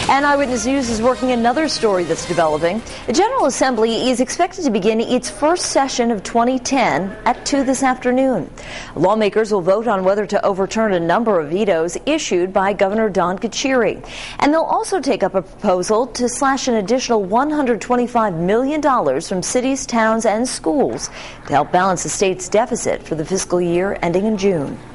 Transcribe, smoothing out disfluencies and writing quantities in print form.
And Eyewitness News is working another story that's developing. The General Assembly is expected to begin its first session of 2010 at 2 this afternoon. Lawmakers will vote on whether to overturn a number of vetoes issued by Governor Don Carcieri. And they'll also take up a proposal to slash an additional $125 million from cities, towns, and schools to help balance the state's deficit for the fiscal year ending in June.